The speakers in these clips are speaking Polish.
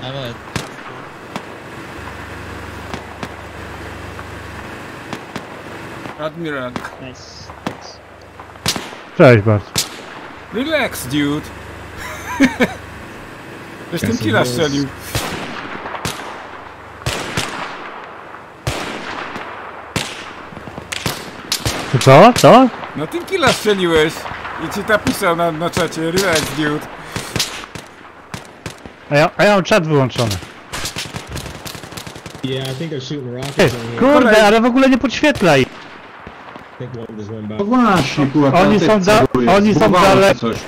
Dawaj. Admiral. Nice. Cześć bardzo. Relax, dude. Żeś ten killa strzelił. Co? Co? No ty killa strzeliłeś. I ci napisał na czacie. Relax, dude. A ja mam czat wyłączony. Yeah, I think they're shooting Ej, rockets in here. kurde, ale w ogóle nie podświetlaj. I think one just went by. No właśnie, kurwa, Oni są oni są Zbugowało dalej. się coś.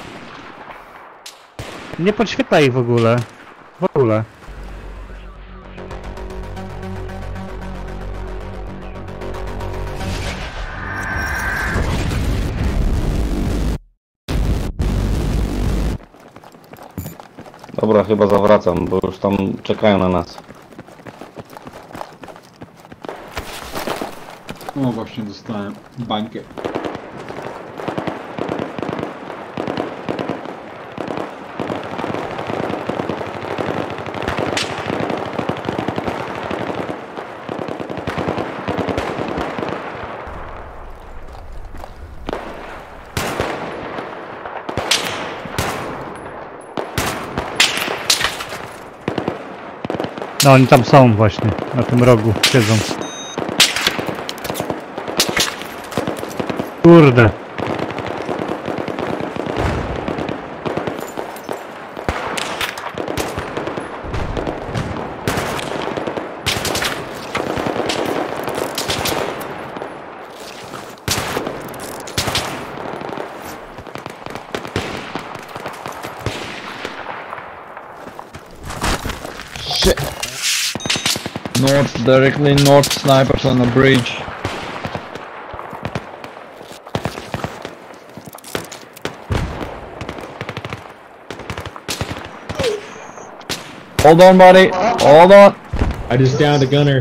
Nie podświetlaj ich w ogóle. W ogóle. Dobra, chyba zawracam, bo już tam czekają na nas. O, właśnie dostałem bańkę. No oni tam są właśnie, na tym rogu siedzą. Kurde. Shit. North, directly north, snipers on the bridge. Hold on, buddy. Hold on. I just downed a gunner.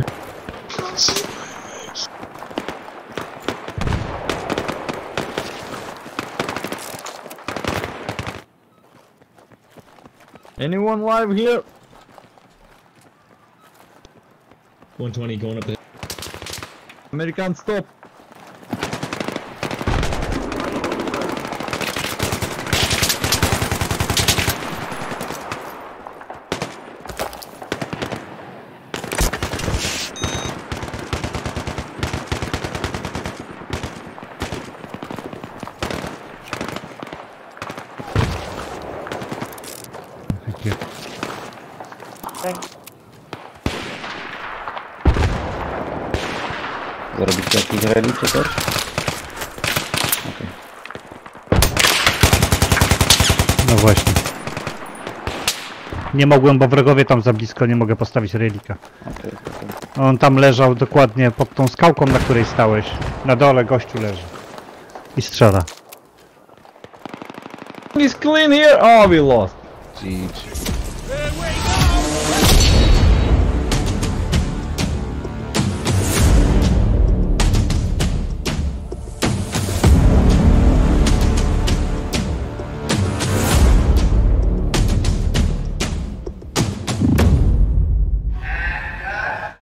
Anyone live here? 120 going up the. American, stop. Zrobić jakiś rally czy coś? No właśnie. Nie mogłem, bo wrogowie tam za blisko, nie mogę postawić relika. Okay. On tam leżał dokładnie pod tą skałką, na której stałeś. Na dole gościu leży. I strzela. It's clean here. Oh, we lost. GG.